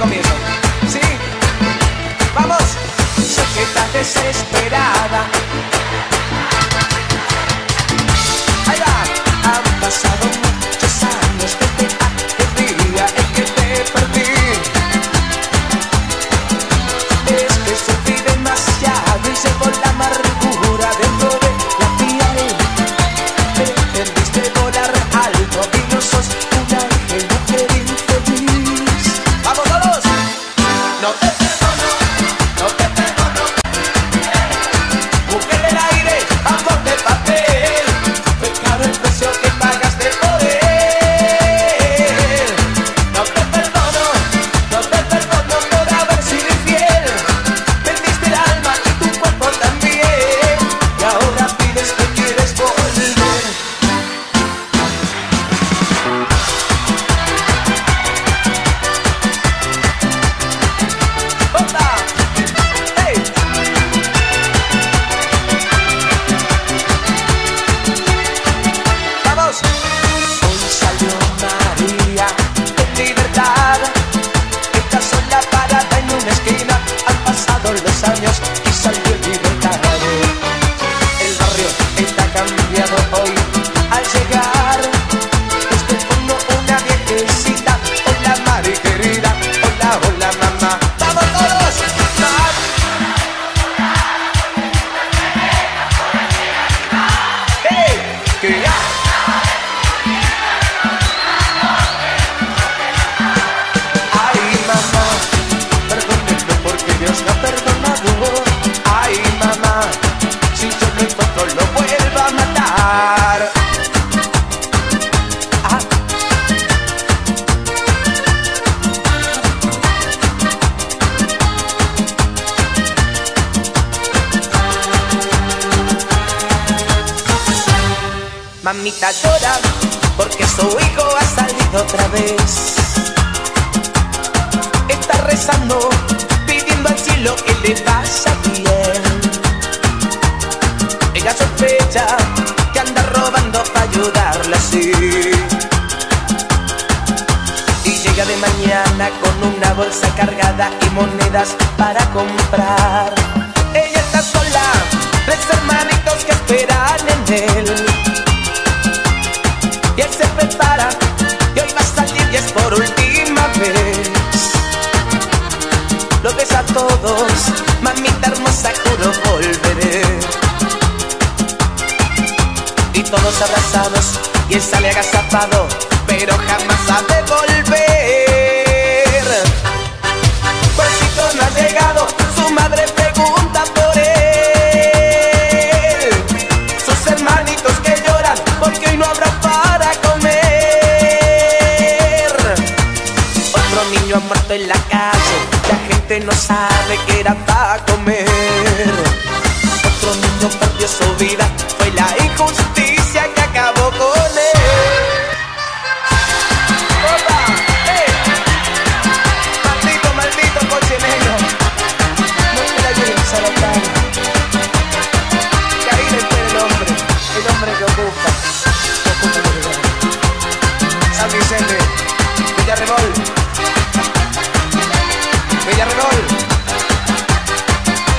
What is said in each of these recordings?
comienzo. ¿Sí? ¡Vamos! Sé que estás desesperada. Ahí va. Han pasado muchos años desde aquel día en que te perdí. Es que sufrí demasiado y llevo la amargura dentro de la piel. Pretendiste volar alto y no sos un ángel, mujer infeliz. ¡Vamos todos! No te perdono, no te perdono. Mujer del aire, amor de papel. Fue caro el precio que pagaste por él. No te perdono por haber sido infiel. Perdiste el alma y tu cuerpo también. Y ahora pides que quieres volver. ¡Opa! ¡Hey! ¡Vamos! Hoy salió María en libertad. Está sola parada en una esquina. Han pasado los años y salió en libertad. El barrio está cambiado hoy. Al llegar, usted como una viejecita. Hola, Mari querida. Hola, hola, mamá. ¡Vamos todos! ¡Hey! ¡Que ya! Ay, mamá, perdóneme porque Dios me ha perdonado. Ay, mamá, si yo lo encuentro lo vuelvo a matar. Ah. Mamita llora porque su hijo ha salido otra vez. Está rezando, pidiendo al cielo que le vaya bien. Ella sospecha que anda robando para ayudarla así. Y llega de mañana con una bolsa cargada y monedas para comprar. Ella está sola, 3 hermanitos que esperan en él. Y él se prepara y hoy va a salir y es por última vez. Lo besa a todos, mamita hermosa, juro volveré. Y todos abrazados y él sale agazapado, pero jamás ha de volver. Juancito no ha llegado, su madre pregunta por él. Sus hermanitos que lloran porque hoy no habrá para comer. Otro niño ha muerto en la calle, la gente no sabe que era para comer. Otro niño perdió su vida, fue la injusticia que acabó con él. ¡Opa! ¡Eh! Maldito, maldito coche negro. No te la lleves a la cara. Que ahí le espera el hombre que ocupa el lugar. San Vicente, Villarrebol. Villarrebol.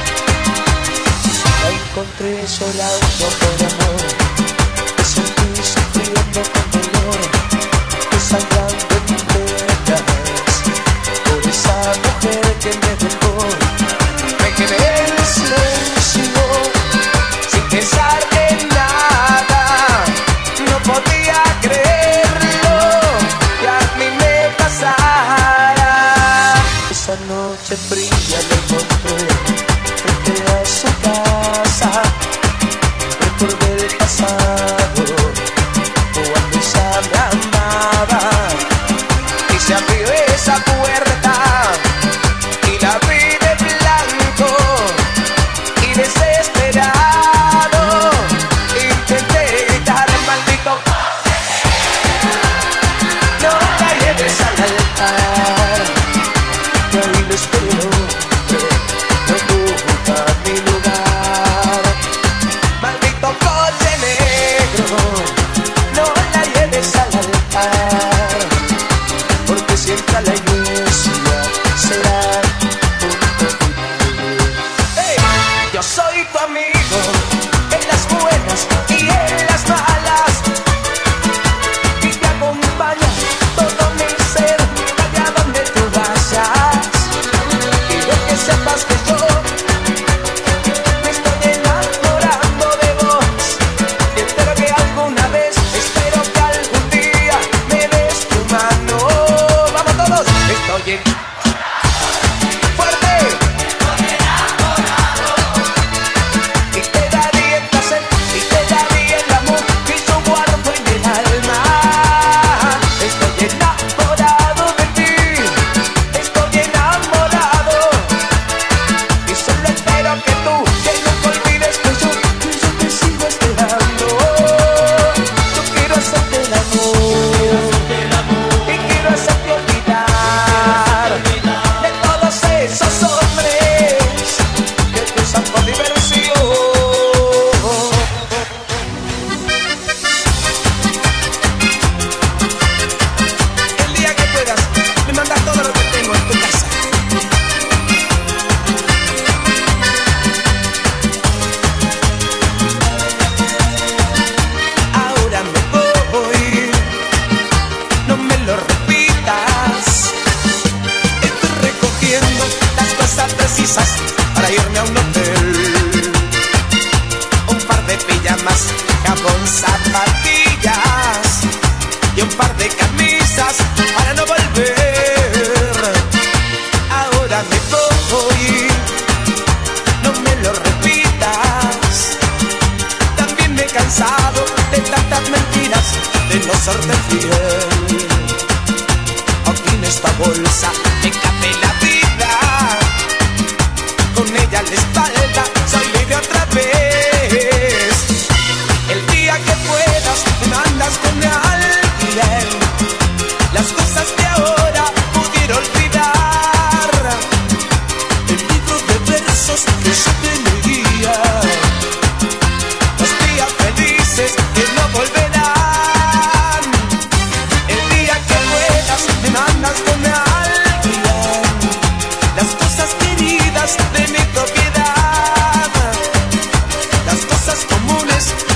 serte fiel. Aquí en esta bolsa me cabe la vida, con ella a la espalda soy libre otra vez. El día que puedas me mandas con alguien las cosas que ahora pudiera olvidar. El libro de versos que yo te leía, los días felices que no volverán. El día que puedas me mandas con alguien las cosas queridas de mi propiedad, las cosas comunes